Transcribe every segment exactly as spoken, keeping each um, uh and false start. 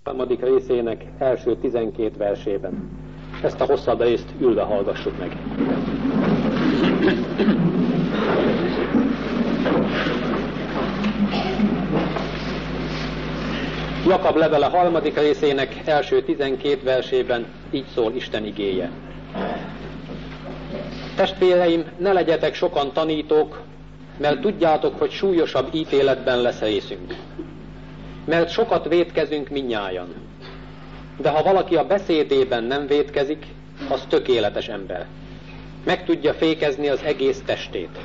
harmadik részének első tizenkét versében. Ezt a hosszabb részt ülve hallgassuk meg. Jakab levele harmadik részének első tizenkét versében így szól Isten igéje. Testvéreim, ne legyetek sokan tanítók, mert tudjátok, hogy súlyosabb ítéletben lesz részünk. Mert sokat vétkezünk mindnyájan. De ha valaki a beszédében nem vétkezik, az tökéletes ember. Meg tudja fékezni az egész testét.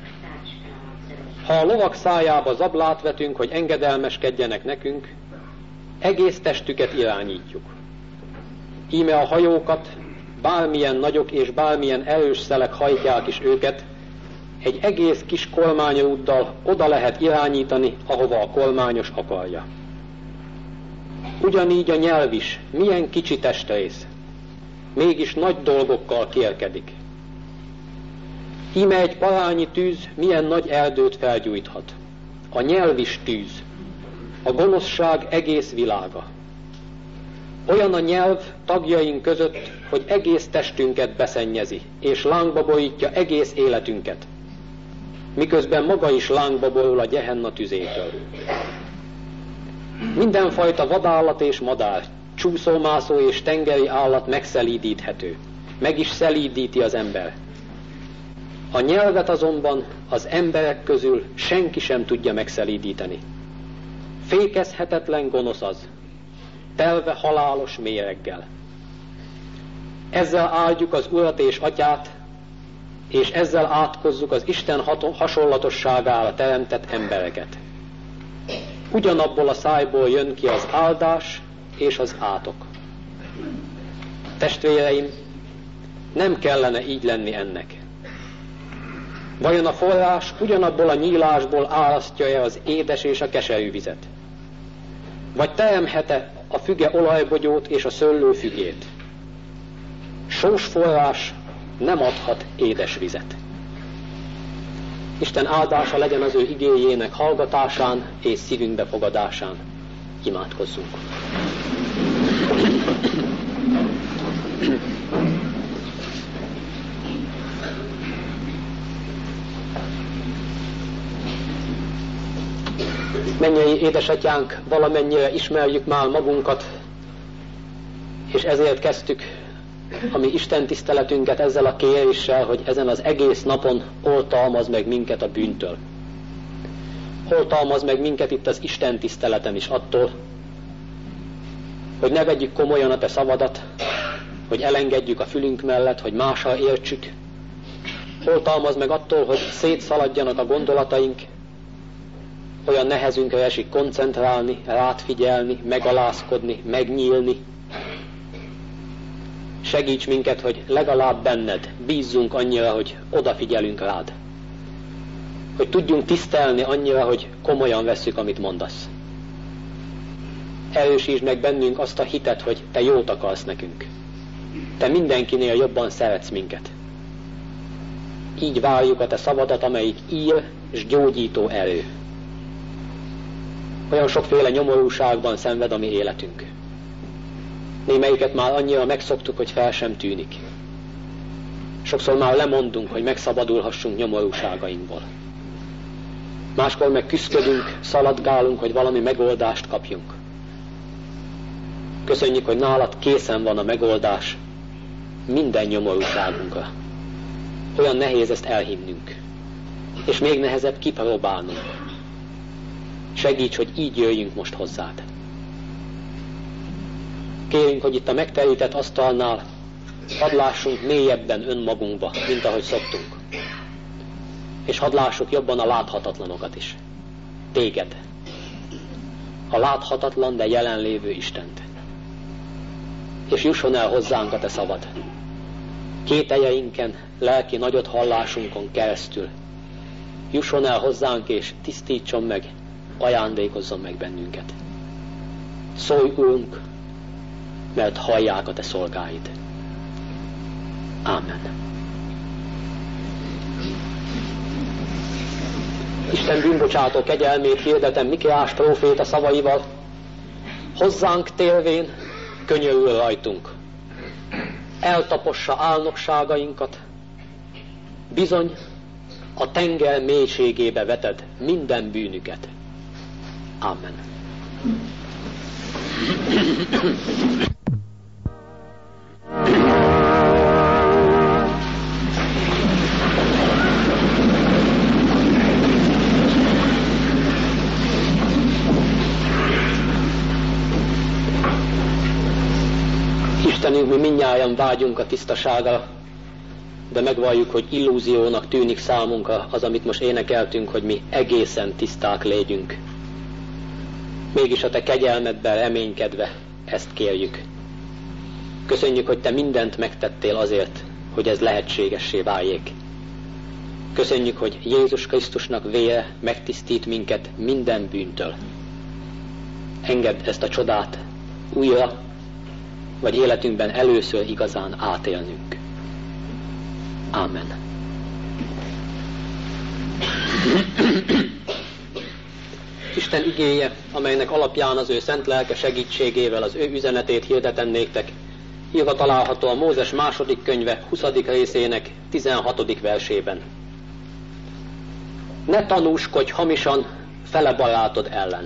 Ha a lovak szájába zablát vetünk, hogy engedelmeskedjenek nekünk, egész testüket irányítjuk. Íme a hajókat, bármilyen nagyok és bármilyen erős szelek hajtják is őket, egy egész kis kolmányúttal oda lehet irányítani, ahova a kolmányos akarja. Ugyanígy a nyelv is, milyen kicsi testrész, mégis nagy dolgokkal kérkedik. Íme egy parányi tűz milyen nagy erdőt felgyújthat. A nyelv is tűz, a gonoszság egész világa. Olyan a nyelv tagjaink között, hogy egész testünket beszennyezi, és lángba borítja egész életünket, miközben maga is lángba borul a gyehenna tüzétől. Mindenfajta vadállat és madár, csúszómászó és tengeri állat megszelídíthető, meg is szelídíti az ember. A nyelvet azonban az emberek közül senki sem tudja megszelídíteni. Fékezhetetlen gonosz az, telve halálos méreggel. Ezzel áldjuk az Urat és Atyát, és ezzel átkozzuk az Isten hasonlatosságára teremtett embereket. Ugyanabból a szájból jön ki az áldás és az átok. Testvéreim, nem kellene így lenni ennek. Vajon a forrás ugyanabból a nyílásból árasztja-e az édes és a keserű vizet? Vagy teremhet-e a füge olajbogyót és a szőlő fügét? Sós forrás nem adhat édes vizet. Isten áldása legyen az ő igéjének hallgatásán és szívünk befogadásán. Imádkozzunk. Mennyei édesatyánk, valamennyire ismerjük már magunkat, és ezért kezdtük a mi Isten tiszteletünket ezzel a kéréssel, hogy ezen az egész napon oltalmazd meg minket a bűntől. Oltalmazd meg minket itt az Isten tiszteleten is attól, hogy ne vegyük komolyan a te szavadat, hogy elengedjük a fülünk mellett, hogy mással értsük. Oltalmazd meg attól, hogy szétszaladjanak a gondolataink, olyan nehezünkre esik koncentrálni, rád figyelni, megalázkodni, megnyílni. Segíts minket, hogy legalább benned bízzunk annyira, hogy odafigyelünk rád. Hogy tudjunk tisztelni annyira, hogy komolyan vesszük, amit mondasz. Erősítsd meg bennünk azt a hitet, hogy te jót akarsz nekünk. Te mindenkinél jobban szeretsz minket. Így várjuk a te szavadat, amelyik ír és gyógyító erő. Olyan sokféle nyomorúságban szenved a mi életünk. Némelyiket már annyira megszoktuk, hogy fel sem tűnik. Sokszor már lemondunk, hogy megszabadulhassunk nyomorúságainkból. Máskor meg küszködünk, szaladgálunk, hogy valami megoldást kapjunk. Köszönjük, hogy nálad készen van a megoldás minden nyomorúságunkra. Olyan nehéz ezt elhinnünk, és még nehezebb kipróbálnunk. Segíts, hogy így jöjjünk most hozzád. Kérünk, hogy itt a megterített asztalnál hadd lássunk mélyebben önmagunkba, mint ahogy szoktunk. És hadd lássuk jobban a láthatatlanokat is. Téged. A láthatatlan, de jelenlévő Istent. És jusson el hozzánk a te szavad. Kételjeinken, lelki nagyot hallásunkon keresztül. Jusson el hozzánk és tisztítson meg, ajándékozzon meg bennünket. Szólj, Urunk, mert hallják a te szolgáid. Ámen. Isten bűnbocsátó kegyelmét hirdetem Mikéás próféta szavaival. hozzánk térvén könyörül rajtunk, eltapossa álnokságainkat, bizony a tenger mélységébe veted minden bűnüket. Amen. Istenünk, mi mindnyájan vágyunk a tisztaságra, de megvalljuk, hogy illúziónak tűnik számunkra az, amit most énekeltünk, hogy mi egészen tiszták légyünk. Mégis a Te kegyelmedben reménykedve ezt kérjük. Köszönjük, hogy Te mindent megtettél azért, hogy ez lehetségessé váljék. Köszönjük, hogy Jézus Krisztusnak vére megtisztít minket minden bűntől. Engedd ezt a csodát újra, vagy életünkben először igazán átélnünk. Amen. Isten igéje, amelynek alapján az ő szent lelke segítségével az ő üzenetét hirdetem néktek, írva található a Mózes második könyve huszadik részének tizenhatodik versében. Ne tanúskodj hamisan fele barátod ellen.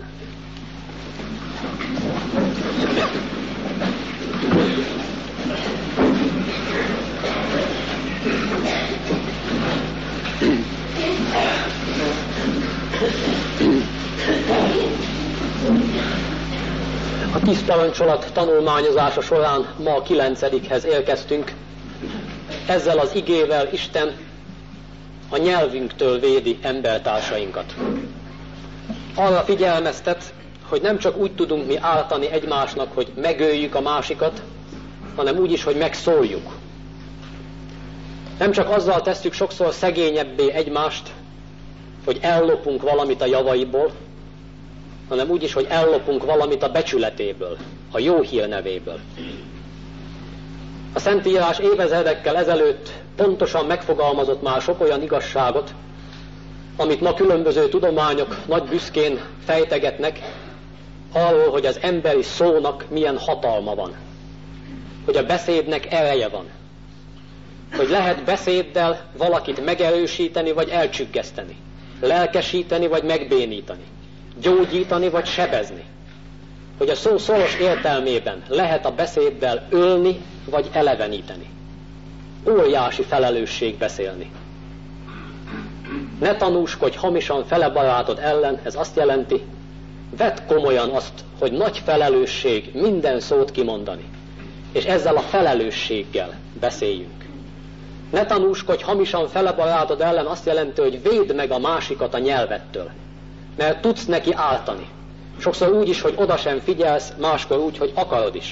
A tíz parancsolat tanulmányozása során ma a kilencedikhez érkeztünk. Ezzel az igével Isten a nyelvünktől védi embertársainkat. Arra figyelmeztet, hogy nem csak úgy tudunk mi ártani egymásnak, hogy megöljük a másikat, hanem úgy is, hogy megszóljuk. Nem csak azzal tesszük sokszor szegényebbé egymást, hogy ellopunk valamit a javaiból, hanem úgy is, hogy ellopunk valamit a becsületéből, a jó hírnevéből. A Szentírás évezredekkel ezelőtt pontosan megfogalmazott már sok olyan igazságot, amit ma különböző tudományok nagy büszkén fejtegetnek, arról, hogy az emberi szónak milyen hatalma van, hogy a beszédnek ereje van, hogy lehet beszéddel valakit megerősíteni vagy elcsüggeszteni, lelkesíteni vagy megbénítani, gyógyítani vagy sebezni, hogy a szó szoros értelmében lehet a beszéddel ölni vagy eleveníteni. Óriási felelősség beszélni. Ne tanúskodj hamisan fele barátod ellen, ez azt jelenti, vedd komolyan azt, hogy nagy felelősség minden szót kimondani, és ezzel a felelősséggel beszéljünk. Ne tanúskodj hamisan fele barátod ellen azt jelenti, hogy védd meg a másikat a nyelvettől, mert tudsz neki ártani. Sokszor úgy is, hogy oda sem figyelsz, máskor úgy, hogy akarod is.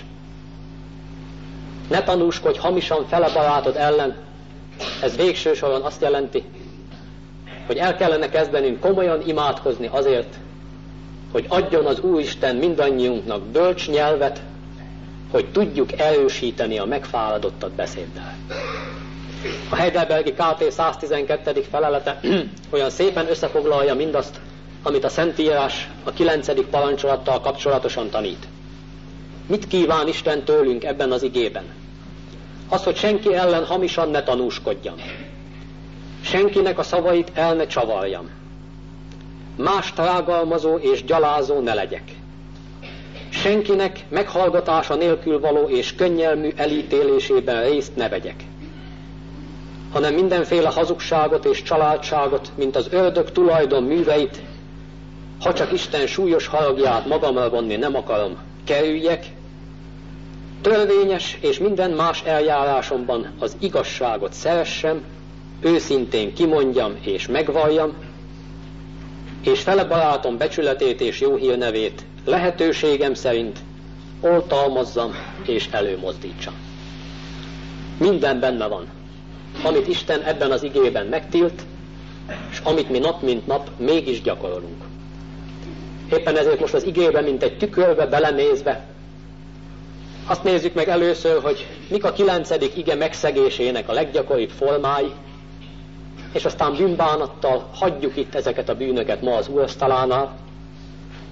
Ne tanúskodj hamisan fele barátod ellen, ez végső soron azt jelenti, hogy el kellene kezdenünk komolyan imádkozni azért, hogy adjon az Úristen mindannyiunknak bölcs nyelvet, hogy tudjuk erősíteni a megfáradottat beszéddel. A Heidelbergi ká té száztizenkettedik felelete olyan szépen összefoglalja mindazt, amit a Szentírás a kilencedik parancsolattal kapcsolatosan tanít. Mit kíván Isten tőlünk ebben az igében? Az, hogy senki ellen hamisan ne tanúskodjam. Senkinek a szavait el ne csavarjam. Más rágalmazó és gyalázó ne legyek. Senkinek meghallgatása nélkül való és könnyelmű elítélésében részt ne vegyek, hanem mindenféle hazugságot és családságot, mint az ördög tulajdon műveit, ha csak Isten súlyos haragját magamra vonni nem akarom, kerüljek, törvényes és minden más eljárásomban az igazságot szeressem, őszintén kimondjam és megvalljam, és fele barátom becsületét és jó hírnevét lehetőségem szerint oltalmazzam és előmozdítsam. Minden benne van, amit Isten ebben az igében megtilt, és amit mi nap mint nap mégis gyakorolunk. Éppen ezért most az igébe, mint egy tükörbe belenézve, azt nézzük meg először, hogy mik a kilencedik ige megszegésének a leggyakoribb formái, és aztán bűnbánattal hagyjuk itt ezeket a bűnöket ma az úrasztalánál,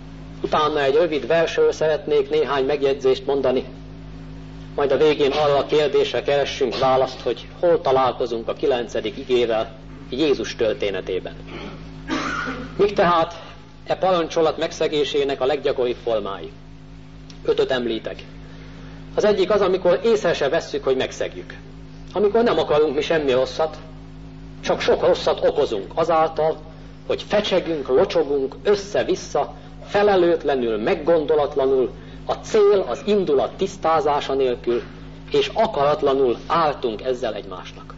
Utána egy rövid versről szeretnék néhány megjegyzést mondani, majd a végén arra a kérdésre keressünk választ, hogy hol találkozunk a kilencedik igével Jézus történetében. Mik tehát e parancsolat megszegésének a leggyakoribb formái? Ötöt említek. Az egyik az, amikor észre se vesszük, hogy megszegjük. Amikor nem akarunk mi semmi rosszat, csak sok rosszat okozunk azáltal, hogy fecsegünk, locsogunk össze-vissza, felelőtlenül, meggondolatlanul, a cél, az indulat tisztázása nélkül, és akaratlanul ártunk ezzel egymásnak.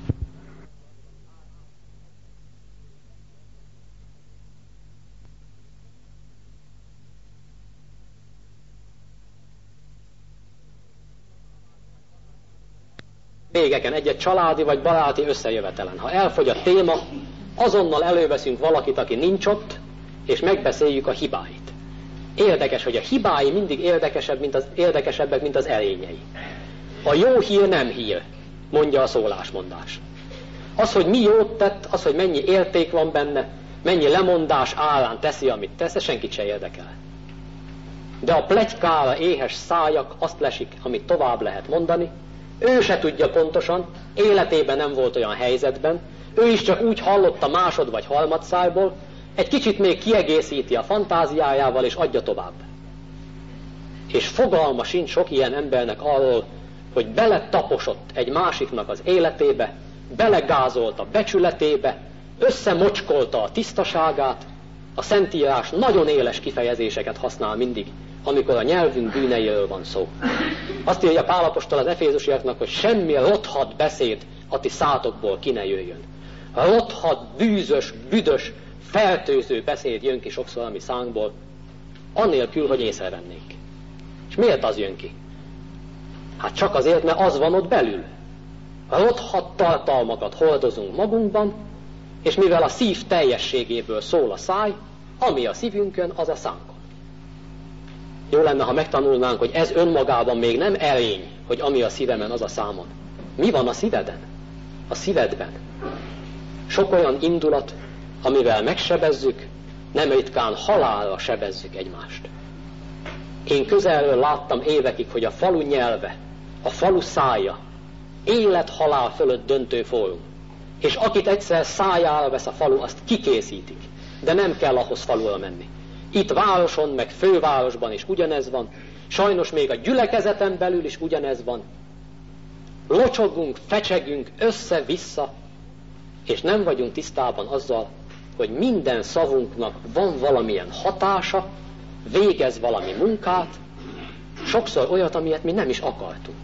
Végeken, egy-egy családi vagy baráti összejövetelen. Ha elfogy a téma, azonnal előveszünk valakit, aki nincs ott, és megbeszéljük a hibáit. Érdekes, hogy a hibái mindig érdekesebb, mint az, érdekesebbek, mint az erényei. A jó hír nem hír, mondja a szólásmondás. Az, hogy mi jót tett, az, hogy mennyi érték van benne, mennyi lemondás árán teszi, amit tesz, ez senkit se érdekel. De a pletykára éhes szájak azt lesik, amit tovább lehet mondani. Ő se tudja pontosan, életében nem volt olyan helyzetben, ő is csak úgy hallotta másod vagy harmadszájból, egy kicsit még kiegészíti a fantáziájával, és adja tovább. És fogalma sincs sok ilyen embernek arról, hogy beletaposott egy másiknak az életébe, belegázolt a becsületébe, összemocskolta a tisztaságát. A Szentírás nagyon éles kifejezéseket használ mindig, amikor a nyelvünk bűneiről van szó. Azt írja Pál apostol az efézusiaknak, hogy semmi rothadt beszéd a ti szátokból ki ne jöjjön. Rothadt, bűzös, büdös, fertőző beszéd jön ki sokszor a mi szánkból, anélkül, hogy észrevennénk. És miért az jön ki? Hát csak azért, mert az van ott belül. Rothadt tartalmakat hordozunk magunkban, és mivel a szív teljességéből szól a száj, ami a szívünkön, az a szánkon. Jó lenne, ha megtanulnánk, hogy ez önmagában még nem erény, hogy ami a szívemen, az a számon. Mi van a szíveden? A szívedben. Sok olyan indulat, amivel megsebezzük, nem ritkán halálra sebezzük egymást. Én közelről láttam évekig, hogy a falu nyelve, a falu szája élet-halál fölött döntő fórum. És akit egyszer szájára vesz a falu, azt kikészítik. De nem kell ahhoz falura menni. Itt városon, meg fővárosban is ugyanez van. Sajnos még a gyülekezeten belül is ugyanez van. Locsogunk, fecsegünk össze-vissza, és nem vagyunk tisztában azzal, hogy minden szavunknak van valamilyen hatása, végez valami munkát, sokszor olyat, amilyet mi nem is akartunk.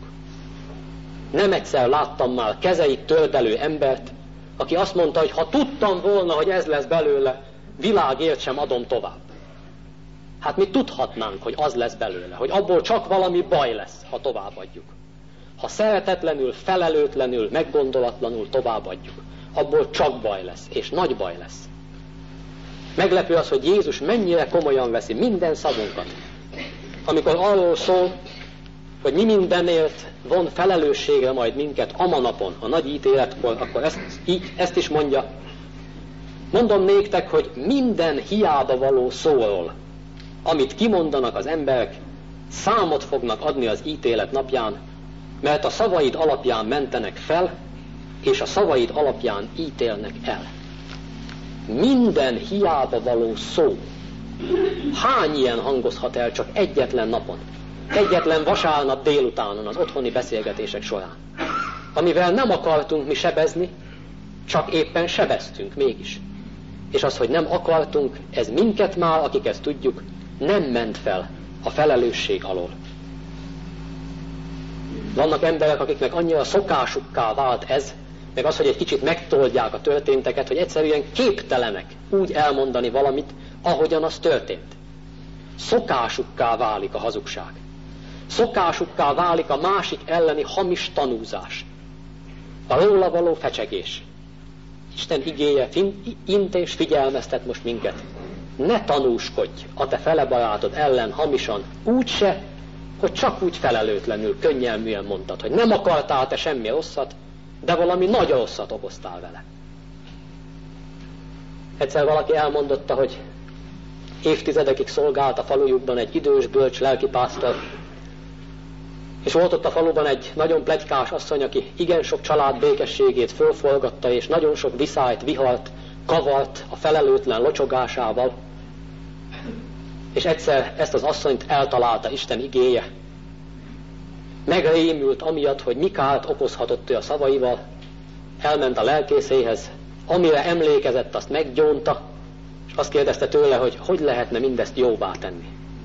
Nem egyszer láttam már kezeit tördelő embert, aki azt mondta, hogy ha tudtam volna, hogy ez lesz belőle, világért sem adom tovább. Hát mi tudhatnánk, hogy az lesz belőle, hogy abból csak valami baj lesz, ha továbbadjuk. Ha szeretetlenül, felelőtlenül, meggondolatlanul továbbadjuk, abból csak baj lesz, és nagy baj lesz. Meglepő az, hogy Jézus mennyire komolyan veszi minden szavunkat. Amikor arról szól, hogy mi mindenért von felelősségre majd minket a manapon, a nagy ítéletkor, akkor ezt, így, ezt is mondja. Mondom néktek, hogy minden hiába való szóról, amit kimondanak az emberek, számot fognak adni az ítélet napján, mert a szavaid alapján mentenek fel, és a szavaid alapján ítélnek el. Minden hiába való szó. Hány ilyen hangozhat el csak egyetlen napon? Egyetlen vasárnap délutánon az otthoni beszélgetések során. Amivel nem akartunk mi sebezni, csak éppen sebeztünk mégis. És az, hogy nem akartunk, ez minket már, akik ezt tudjuk, nem ment fel a felelősség alól. Vannak emberek, akiknek annyira szokásukká vált ez, meg az, hogy egy kicsit megtoldják a történteket, hogy egyszerűen képtelenek úgy elmondani valamit, ahogyan az történt. Szokásukká válik a hazugság. Szokásukká válik a másik elleni hamis tanúzás. A róla való fecsegés. Isten igéje int és figyelmeztet most minket. Ne tanúskodj a te fele barátod ellen hamisan, úgyse, hogy csak úgy felelőtlenül, könnyelműen mondtad, hogy nem akartál te semmi rosszat, de valami nagy rosszat okoztál vele. Egyszer valaki elmondotta, hogy évtizedekig szolgált a falujukban egy idős, bölcs lelkipásztor, és volt ott a faluban egy nagyon pletykás asszony, aki igen sok család békességét fölforgatta, és nagyon sok viszályt, vihalt, kavart a felelőtlen locsogásával. És egyszer ezt az asszonyt eltalálta Isten igéje. Megrémült amiatt, hogy mi kárt okozhatott ő a szavaival, elment a lelkészéhez, amire emlékezett, azt meggyónta, és azt kérdezte tőle, hogy hogy lehetne mindezt jóvá tenni.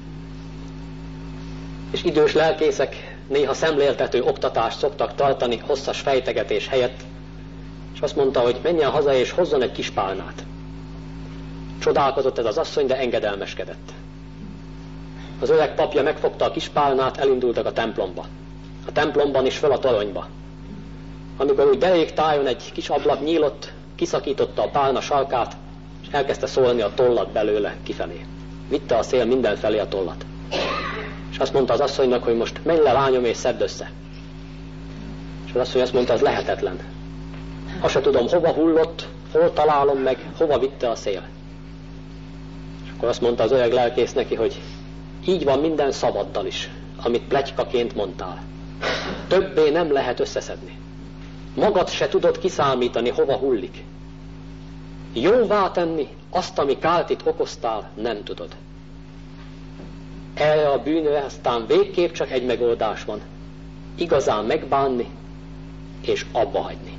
És idős lelkészek néha szemléltető oktatást szoktak tartani hosszas fejtegetés helyett, és azt mondta, hogy menjen haza és hozzon egy kis pálnát. Csodálkozott ez az asszony, de engedelmeskedett. Az öreg papja megfogta a kis pálnát, elindultak a templomba. A templomban is föl a toronyba. Amikor úgy derék tájon egy kis ablak nyílott, kiszakította a pálna sarkát, és elkezdte szólni a tollat belőle kifelé. Vitte a szél mindenfelé a tollat. És azt mondta az asszonynak, hogy most menj le, lányom, és szedd össze. És az asszony azt mondta, az lehetetlen. Azt se tudom, hova hullott, hol találom meg, hova vitte a szél. És akkor azt mondta az öreg lelkész neki, hogy így van minden szavaddal is, amit pletykaként mondtál. Többé nem lehet összeszedni. Magad se tudod kiszámítani, hova hullik. Jóvá tenni azt, ami kárt itt okoztál, nem tudod. Erre a bűnre aztán végképp csak egy megoldás van. Igazán megbánni, és abba hagyni.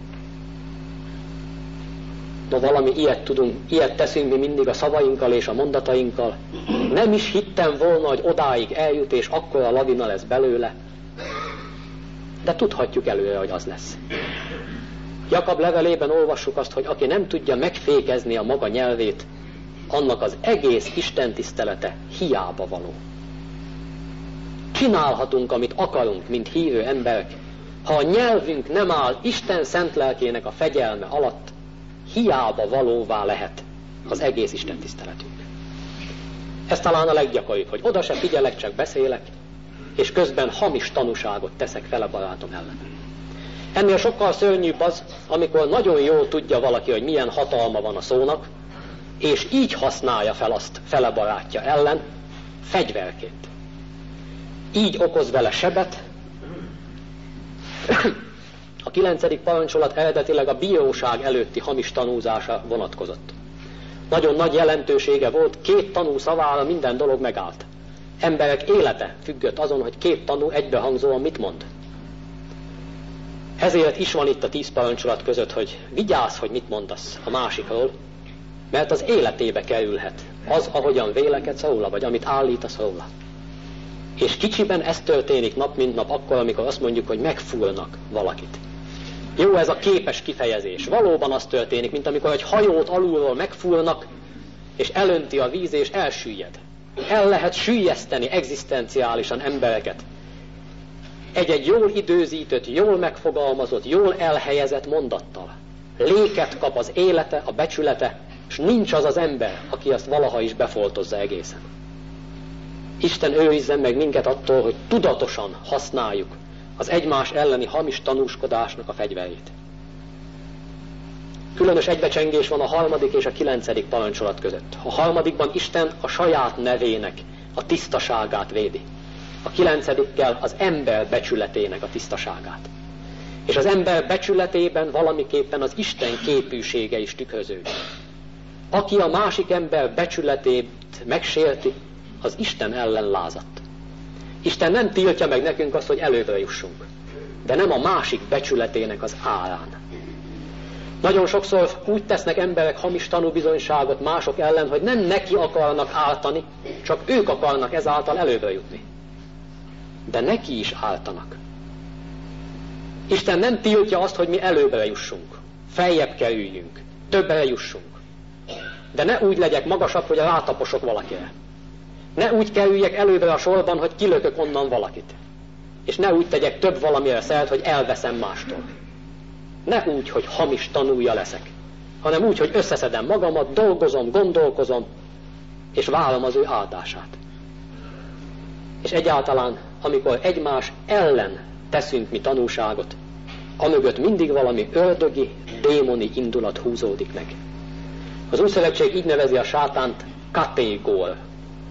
No, valami ilyet tudunk, ilyet teszünk mi mindig a szavainkkal és a mondatainkkal. Nem is hittem volna, hogy odáig eljut, és akkor a lavina lesz belőle. De tudhatjuk előre, hogy az lesz. Jakab levelében olvassuk azt, hogy aki nem tudja megfékezni a maga nyelvét, annak az egész Isten tisztelete hiába való. Csinálhatunk, amit akarunk, mint hívő emberek. Ha a nyelvünk nem áll Isten szent lelkének a fegyelme alatt, hiába valóvá lehet az egész Isten tiszteletünk. Ez talán a leggyakoribb, hogy oda se figyelek, csak beszélek, és közben hamis tanúságot teszek fel a barátom ellen. Ennél sokkal szörnyűbb az, amikor nagyon jól tudja valaki, hogy milyen hatalma van a szónak, és így használja fel azt fele barátja ellen, fegyverként. Így okoz vele sebet. A kilencedik parancsolat eredetileg a bíróság előtti hamis tanúzása vonatkozott. Nagyon nagy jelentősége volt, két tanú szavára minden dolog megállt. Emberek élete függött azon, hogy két tanú egybehangzóan mit mond. Ezért is van itt a tíz parancsolat között, hogy vigyázz, hogy mit mondasz a másikról, mert az életébe kerülhet az, ahogyan vélekedsz róla, vagy amit állítasz róla. És kicsiben ez történik nap mint nap akkor, amikor azt mondjuk, hogy megfúrnak valakit. Jó, ez a képes kifejezés. Valóban az történik, mint amikor egy hajót alulról megfúrnak, és elönti a víz, és elsüllyed. El lehet süllyeszteni egzisztenciálisan embereket. Egy-egy jól időzített, jól megfogalmazott, jól elhelyezett mondattal. Léket kap az élete, a becsülete, és nincs az az ember, aki azt valaha is befoltozza egészen. Isten őrizzen meg minket attól, hogy tudatosan használjuk az egymás elleni hamis tanúskodásnak a fegyverét. Különös egybecsengés van a harmadik és a kilencedik parancsolat között. A harmadikban Isten a saját nevének a tisztaságát védi. A kilencedikkel az ember becsületének a tisztaságát. És az ember becsületében valamiképpen az Isten képűsége is tükröződik. Aki a másik ember becsületét megsérti, az Isten ellen lázadt. Isten nem tiltja meg nekünk azt, hogy előbbre jussunk, de nem a másik becsületének az árán. Nagyon sokszor úgy tesznek emberek hamis tanúbizonyságot mások ellen, hogy nem neki akarnak ártani, csak ők akarnak ezáltal előbbre jutni. De neki is ártanak. Isten nem tiltja azt, hogy mi előbbre jussunk, feljebb kerüljünk, többre jussunk. De ne úgy legyek magasabb, hogy rátaposok valakire. Ne úgy kerüljek előbbre a sorban, hogy kilökök onnan valakit. És ne úgy tegyek több valamire szert, hogy elveszem mástól. Ne úgy, hogy hamis tanúja leszek, hanem úgy, hogy összeszedem magamat, dolgozom, gondolkozom, és várom az ő áldását. És egyáltalán, amikor egymás ellen teszünk mi tanúságot, amögött mindig valami ördögi, démoni indulat húzódik meg. Az Újszövetség így nevezi a sátánt katégor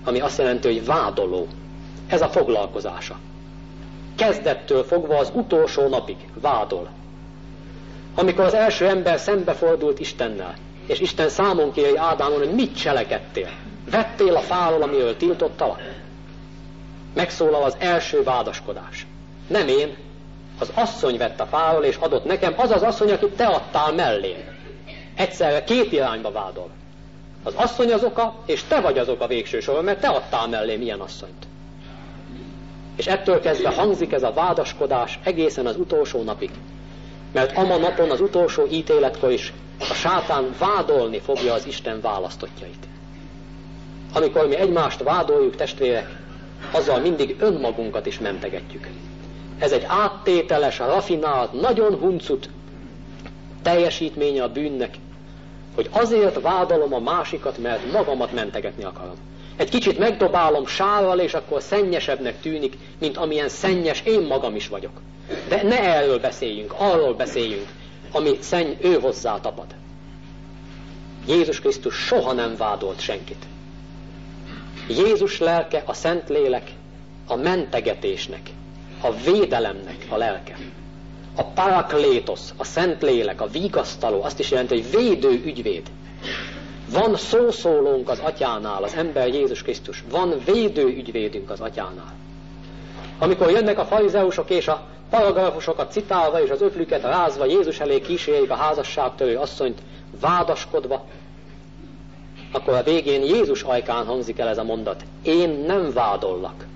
ami azt jelenti, hogy vádoló. Ez a foglalkozása. Kezdettől fogva az utolsó napig vádol. Amikor az első ember szembefordult Istennel, és Isten számon kéri Ádámon, hogy mit cselekedtél? Vettél a fáról, amiről tiltottalak? Megszólal az első vádaskodás. Nem én, az asszony vett a fáról, és adott nekem, az az asszony, akit te adtál mellém. Egyszerre két irányba vádol. Az asszony az oka, és te vagy az oka végső soron, mert te adtál mellém ilyen asszonyt. És ettől kezdve hangzik ez a vádaskodás egészen az utolsó napig. Mert ama napon, az utolsó ítéletkor is a sátán vádolni fogja az Isten választottjait. Amikor mi egymást vádoljuk, testvérek, azzal mindig önmagunkat is mentegetjük. Ez egy áttételes, rafinált, nagyon huncut teljesítménye a bűnnek, hogy azért vádolom a másikat, mert magamat mentegetni akarom. Egy kicsit megdobálom sárral, és akkor szennyesebbnek tűnik, mint amilyen szennyes én magam is vagyok. De ne erről beszéljünk, arról beszéljünk, ami szenny ő hozzá tapad. Jézus Krisztus soha nem vádolt senkit. Jézus lelke, a Szentlélek, a mentegetésnek, a védelemnek a lelke. A paraklétosz, a Szentlélek, a vigasztaló, azt is jelenti, hogy védő ügyvéd. Van szószólónk az Atyánál, az ember Jézus Krisztus. Van védő ügyvédünk az Atyánál. Amikor jönnek a farizeusok és a paragrafusokat citálva és az öklüket rázva Jézus elé kísérik a házasságtörő asszonyt vádaskodva, akkor a végén Jézus ajkán hangzik el ez a mondat: én nem vádollak.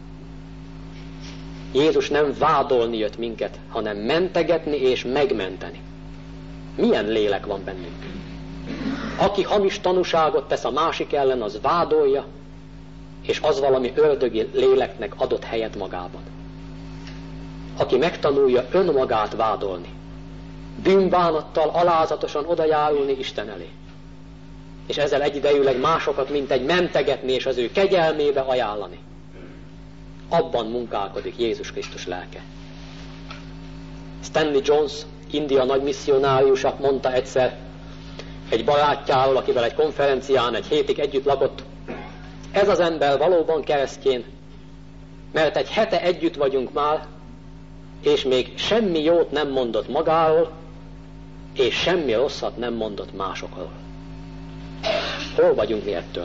Jézus nem vádolni jött minket, hanem mentegetni és megmenteni. Milyen lélek van bennünk? Aki hamis tanúságot tesz a másik ellen, az vádolja, és az valami ördögi léleknek adott helyet magában. Aki megtanulja önmagát vádolni, bűnbánattal alázatosan odajárulni Isten elé, és ezzel egyidejűleg másokat mint egy mentegetni és az ő kegyelmébe ajánlani, abban munkálkodik Jézus Krisztus lelke. Stanley Jones, India nagy misszionáriusa mondta egyszer egy barátjáról, akivel egy konferencián egy hétig együtt lakott: ez az ember valóban keresztjén, mert egy hete együtt vagyunk már, és még semmi jót nem mondott magáról, és semmi rosszat nem mondott másokról. Hol vagyunk mi ettől?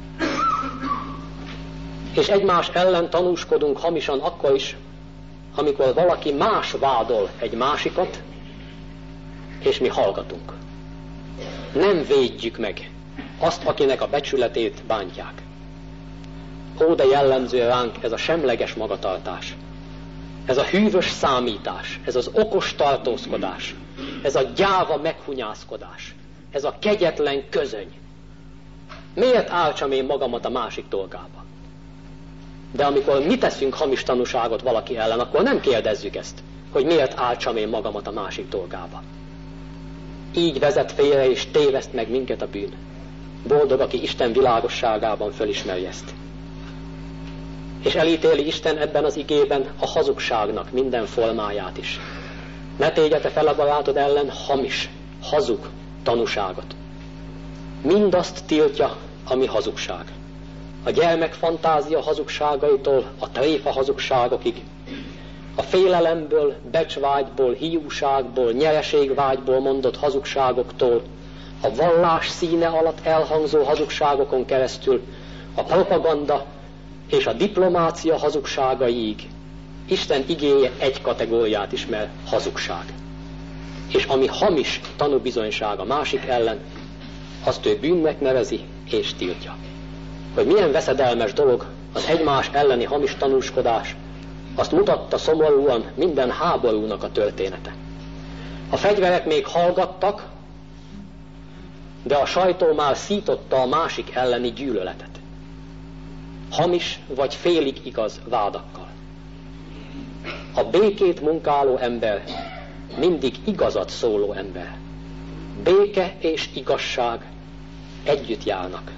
És egymás ellen tanúskodunk hamisan akkor is, amikor valaki más vádol egy másikat, és mi hallgatunk. Nem védjük meg azt, akinek a becsületét bántják. Ó, de jellemző ránk ez a semleges magatartás, ez a hűvös számítás, ez az okos tartózkodás, ez a gyáva meghunyászkodás, ez a kegyetlen közöny. Miért álltsam én magamat a másik dolgába? De amikor mi teszünk hamis tanúságot valaki ellen, akkor nem kérdezzük ezt, hogy miért álltsam én magamat a másik dolgába. Így vezet félre és téveszt meg minket a bűn. Boldog, aki Isten világosságában fölismeri ezt. És elítéli Isten ebben az igében a hazugságnak minden formáját is. Ne tégyete fel a barátod ellen hamis, hazug tanúságot. Mindazt tiltja, ami hazugság. A gyermek fantázia hazugságaitól a tréfa hazugságokig, a félelemből, becsvágyból, hiúságból, nyereségvágyból mondott hazugságoktól, a vallás színe alatt elhangzó hazugságokon keresztül, a propaganda és a diplomácia hazugságaiig. Isten igéje egy kategóriát ismer: hazugság. És ami hamis tanúbizonyság a másik ellen, azt ő bűnnek nevezi és tiltja. Hogy milyen veszedelmes dolog az egymás elleni hamis tanúskodás, azt mutatta szomorúan minden háborúnak a története. A fegyverek még hallgattak, de a sajtó már szította a másik elleni gyűlöletet. Hamis vagy félig igaz vádakkal. A békét munkáló ember mindig igazat szóló ember. Béke és igazság együtt járnak.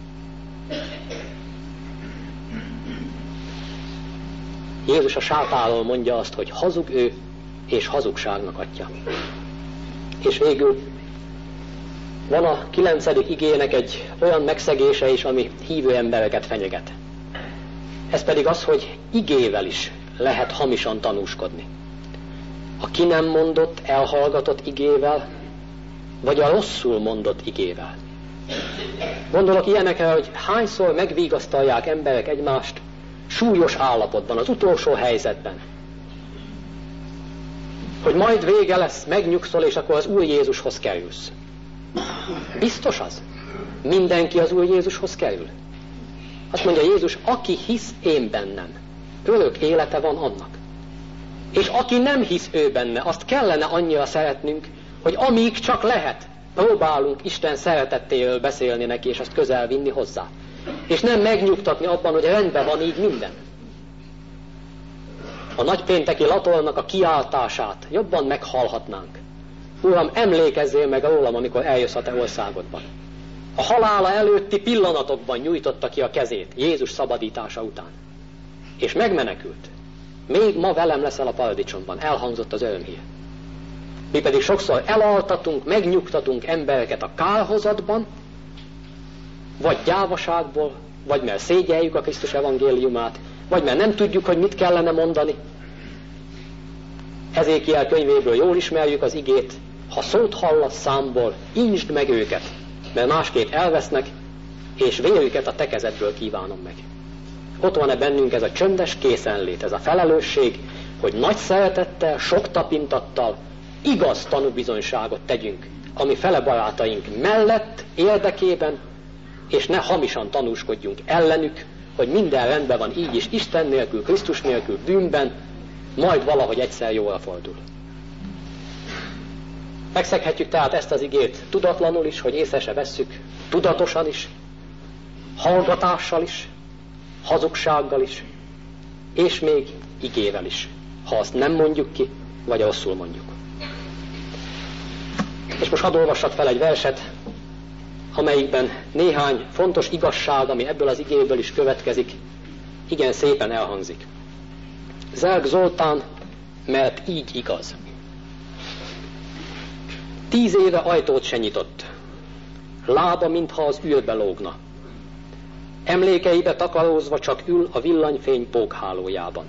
Jézus a sátáról mondja azt, hogy hazug ő, és hazugságnak atya. És végül van a kilencedik igének egy olyan megszegése is, ami hívő embereket fenyeget. Ez pedig az, hogy igével is lehet hamisan tanúskodni. A ki nem mondott, elhallgatott igével, vagy a rosszul mondott igével. Gondolok ilyenekre, hogy hányszor megvigasztalják emberek egymást súlyos állapotban, az utolsó helyzetben. Hogy majd vége lesz, megnyugszol, és akkor az Úr Jézushoz kerülsz. Biztos az? Mindenki az Úr Jézushoz kerül? Azt mondja Jézus, aki hisz én bennem, örök élete van annak. És aki nem hisz ő benne, azt kellene annyira szeretnünk, hogy amíg csak lehet, próbálunk Isten szeretettéről beszélni neki, és azt közel vinni hozzá. És nem megnyugtatni abban, hogy rendben van így minden. A nagypénteki latornak a kiáltását jobban meghallhatnánk. Uram, emlékezzél meg rólam, amikor eljössz a te országodban. A halála előtti pillanatokban nyújtotta ki a kezét Jézus szabadítása után. És megmenekült. Még ma velem leszel a paradicsomban, elhangzott az örömhír. Mi pedig sokszor elaltatunk, megnyugtatunk embereket a kárhozatban, vagy gyávaságból, vagy mert szégyeljük a Krisztus evangéliumát, vagy mert nem tudjuk, hogy mit kellene mondani. Ezékiel könyvéből jól ismerjük az igét, ha szót hallasz számból, intsd meg őket, mert másképp elvesznek, és vérüket a te kezedből kívánom meg. Ott van-e bennünk ez a csöndes készenlét, ez a felelősség, hogy nagy szeretettel, sok tapintattal igaz tanúbizonyságot tegyünk, ami fele barátaink mellett, érdekében, és ne hamisan tanúskodjunk ellenük, hogy minden rendben van így is, Isten nélkül, Krisztus nélkül, bűnben, majd valahogy egyszer jóra fordul. Megszeghetjük tehát ezt az igét tudatlanul is, hogy észre se vesszük, tudatosan is, hallgatással is, hazugsággal is, és még igével is, ha azt nem mondjuk ki, vagy rosszul mondjuk. És most hadd olvassak fel egy verset, amelyikben néhány fontos igazság, ami ebből az igéből is következik, igen szépen elhangzik. Zelk Zoltán, mert így igaz. Tíz éve ajtót se nyitott, lába, mintha az űrbe lógna. Emlékeibe takarózva csak ül a villanyfény pókhálójában.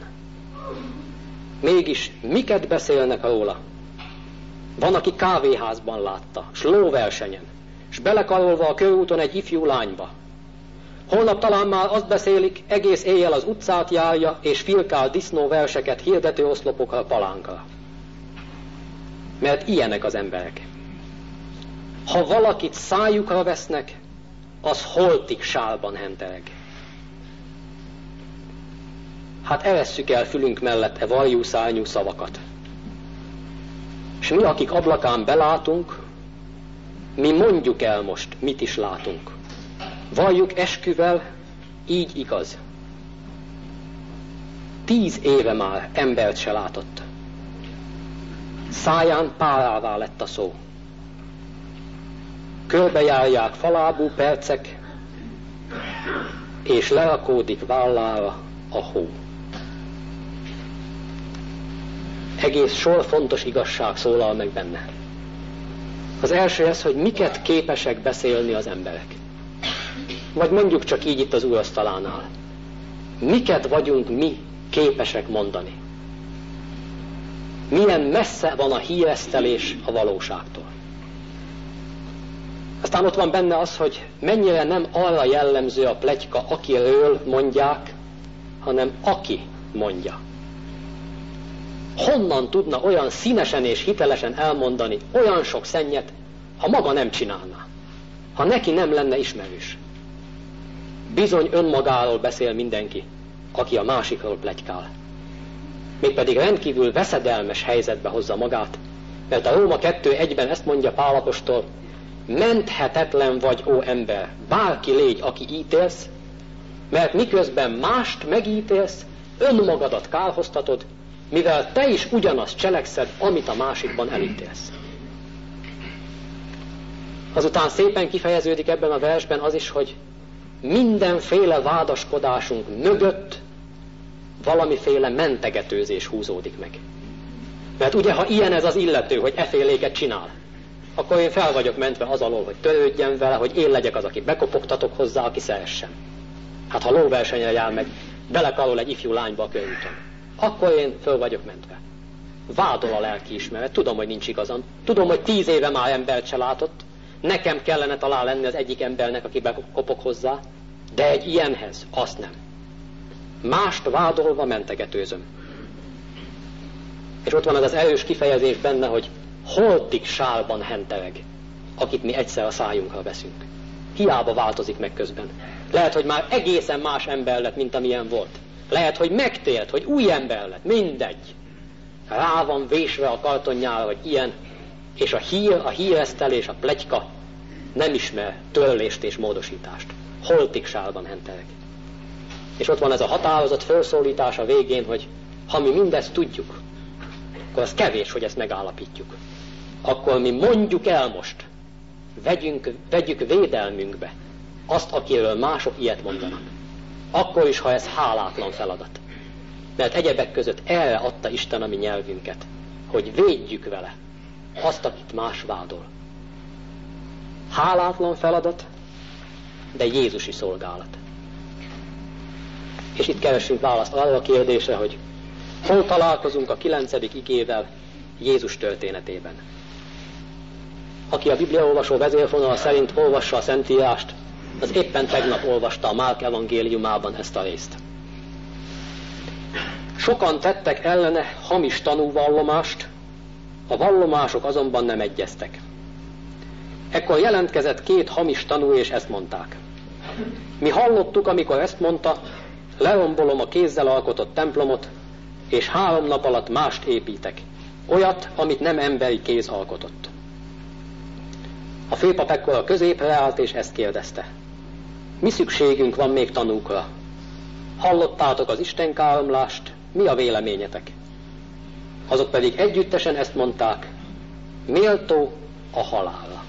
Mégis miket beszélnek róla? Van, aki kávéházban látta, s lóversenyen, s belekarolva a körúton egy ifjú lányba. Holnap talán már azt beszélik, egész éjjel az utcát járja, és firkál disznóverseket hirdető oszlopokra, palánkra. Mert ilyenek az emberek. Ha valakit szájukra vesznek, az holtig sálban hentereg. Hát eresszük el fülünk mellett e varjú szárnyú szavakat. És mi, akik ablakán belátunk, mi mondjuk el most, mit is látunk. Valljuk esküvel, így igaz. Tíz éve már embert se látott. Száján párává lett a szó. Körbejárják falábú percek, és lerakódik vállára a hó. Egész sor fontos igazság szólal meg benne. Az első ez, hogy miket képesek beszélni az emberek. Vagy mondjuk csak így itt az úrasztalánál. Miket vagyunk mi képesek mondani? Milyen messze van a híresztelés a valóságtól. Aztán ott van benne az, hogy mennyire nem arra jellemző a pletyka, akiről mondják, hanem aki mondja. Honnan tudna olyan színesen és hitelesen elmondani olyan sok szennyet, ha maga nem csinálná, ha neki nem lenne ismerős? Bizony önmagáról beszél mindenki, aki a másikról pletykál. Mégpedig rendkívül veszedelmes helyzetbe hozza magát, mert a Róma kettő egyben ezt mondja Pál apostol, menthetetlen vagy, ó ember, bárki légy, aki ítélsz, mert miközben mást megítélsz, önmagadat kárhoztatod, mivel te is ugyanazt cselekszed, amit a másikban elítélsz. Azután szépen kifejeződik ebben a versben az is, hogy mindenféle vádaskodásunk mögött valamiféle mentegetőzés húzódik meg. Mert ugye, ha ilyen ez az illető, hogy eféléket csinál, akkor én fel vagyok mentve az alól, hogy törődjem vele, hogy én legyek az, aki bekopogtatok hozzá, aki szeressen. Hát ha lóversenyre jár meg, belekarol egy ifjú lányba a körúton. Akkor én föl vagyok mentve. Vádol a lelkiismeret, tudom, hogy nincs igazam. Tudom, hogy tíz éve már embert se látott. Nekem kellene talán lenni az egyik embernek, aki bekopog hozzá, de egy ilyenhez azt nem. Mást vádolva mentegetőzöm. És ott van az az erős kifejezés benne, hogy holtig sálban hentereg, akit mi egyszer a szájunkra veszünk. Hiába változik meg közben. Lehet, hogy már egészen más ember lett, mint amilyen volt. Lehet, hogy megtért, hogy új ember lett, mindegy. Rá van vésve a kartonjára, hogy ilyen, és a hír, a híresztelés, a pletyka nem ismer törlést és módosítást. Holtig sálban hentereg. És ott van ez a határozott felszólítás a végén, hogy ha mi mindezt tudjuk, akkor az kevés, hogy ezt megállapítjuk. Akkor mi mondjuk el most, vegyünk, vegyük védelmünkbe azt, akiről mások ilyet mondanak. Akkor is, ha ez hálátlan feladat. Mert egyebek között erre adta Isten a mi nyelvünket, hogy védjük vele azt, akit más vádol. Hálátlan feladat, de Jézusi szolgálat. És itt keresünk választ arra a kérdésre, hogy hol találkozunk a kilencedik igével Jézus történetében. Aki a bibliaolvasó vezérfonal szerint olvassa a Szentírást, az éppen tegnap olvasta a Márk evangéliumában ezt a részt. Sokan tettek ellene hamis tanúvallomást, a vallomások azonban nem egyeztek. Ekkor jelentkezett két hamis tanú, és ezt mondták. Mi hallottuk, amikor ezt mondta, lerombolom a kézzel alkotott templomot, és három nap alatt mást építek, olyat, amit nem emberi kéz alkotott. A főpap ekkor a középre állt, és ezt kérdezte. Mi szükségünk van még tanúkra? Hallottátok az istenkáromlást, mi a véleményetek? Azok pedig együttesen ezt mondták, méltó a halálra.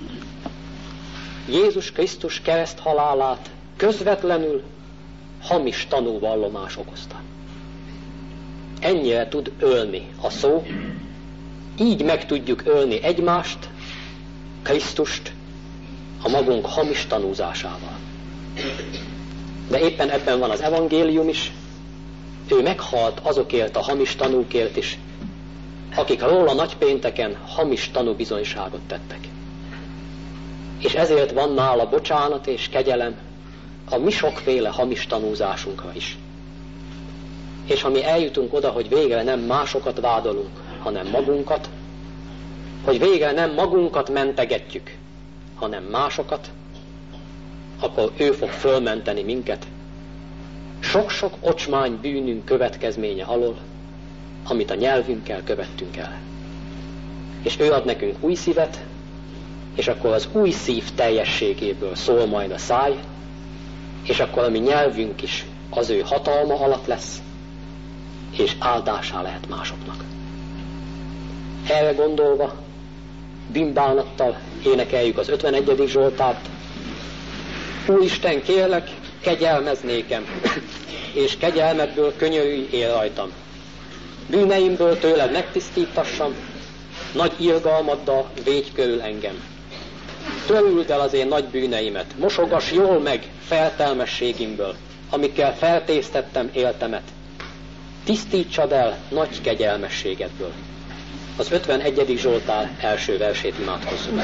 Jézus Krisztus kereszt halálát közvetlenül hamis tanúvallomás okozta. Ennyire tud ölni a szó, így meg tudjuk ölni egymást, Krisztust a magunk hamis tanúzásával. De éppen ebben van az evangélium is, ő meghalt azokért a hamis tanúkért is, akik róla nagypénteken hamis tanúbizonyságot tettek. És ezért van nála bocsánat és kegyelem a mi sokféle hamis tanúzásunkra is. És ha mi eljutunk oda, hogy végre nem másokat vádolunk, hanem magunkat, hogy végre nem magunkat mentegetjük, hanem másokat, akkor ő fog fölmenteni minket sok-sok ocsmány bűnünk következménye alól, amit a nyelvünkkel követtünk el. És ő ad nekünk új szívet, és akkor az új szív teljességéből szól majd a száj, és akkor a mi nyelvünk is az ő hatalma alatt lesz, és áldásá lehet másoknak. Erre gondolva, bűnbánattal énekeljük az ötvenegyedik Zsoltárt. Úristen, kérlek, kegyelmezz nékem, és kegyelmedből könyörülj él rajtam. Bűneimből tőled megtisztítassam, nagy irgalmaddal védj körül engem. Törüld el az én nagy bűneimet, mosogass jól meg feltelmességimből, amikkel feltésztettem éltemet. Tisztítsad el nagy kegyelmességedből. Az ötvenegyedik Zsoltár első versét imádkozzuk.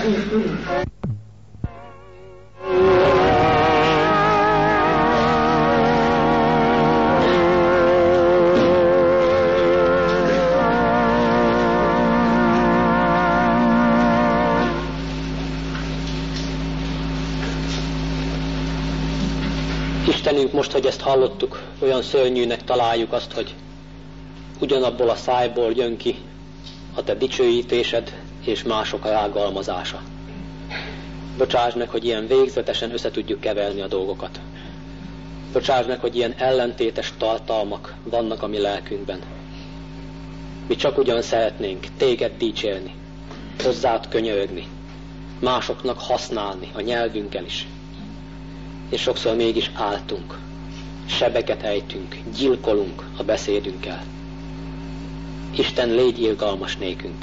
Istenünk, most, hogy ezt hallottuk, olyan szörnyűnek találjuk azt, hogy ugyanabból a szájból jön ki a te dicsőítésed és mások a rágalmazása. Bocsáss meg, hogy ilyen végzetesen össze tudjuk keverni a dolgokat. Bocsáss meg, hogy ilyen ellentétes tartalmak vannak a mi lelkünkben. Mi csak ugyan szeretnénk téged dicsérni, hozzád könyörögni, másoknak használni a nyelvünkkel is. És sokszor mégis álltunk, sebeket ejtünk, gyilkolunk a beszédünkkel. Isten, légy irgalmas nékünk.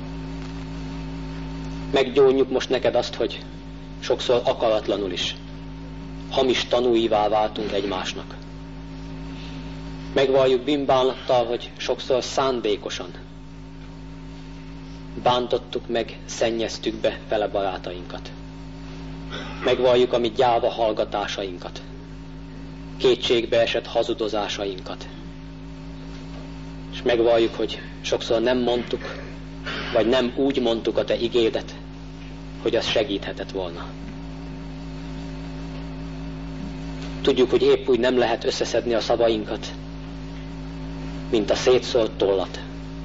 Meggyónjuk most neked azt, hogy sokszor akaratlanul is hamis tanúivá váltunk egymásnak. Megvalljuk bűnbánattal, hogy sokszor szándékosan bántottuk meg, szennyeztük be vele barátainkat. Megvalljuk a mi gyáva hallgatásainkat, kétségbe esett hazudozásainkat. És megvalljuk, hogy sokszor nem mondtuk, vagy nem úgy mondtuk a te igédet, hogy az segíthetett volna. Tudjuk, hogy épp úgy nem lehet összeszedni a szavainkat, mint a szétszórt tollat.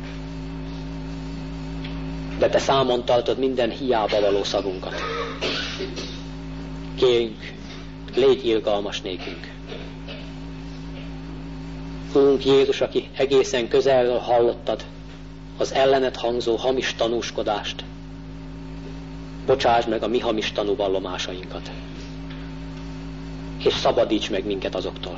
De te számon tartod minden hiába való szavunkat. Kérjünk, légy irgalmas nékünk. Urunk Jézus, aki egészen közelről hallottad az ellened hangzó hamis tanúskodást, bocsásd meg a mi hamis tanúvallomásainkat, és szabadíts meg minket azoktól.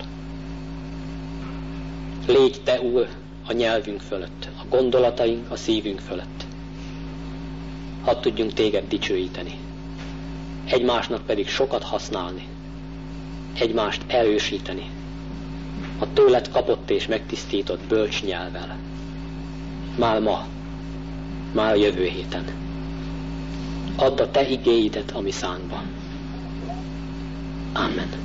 Légy te, Úr, a nyelvünk fölött, a gondolataink, a szívünk fölött. Hadd tudjunk téged dicsőíteni, egymásnak pedig sokat használni, egymást erősíteni, a tőled kapott és megtisztított bölcs nyelvvel. Már ma, már jövő héten. Add a te igéidet a mi szánkba. Amen.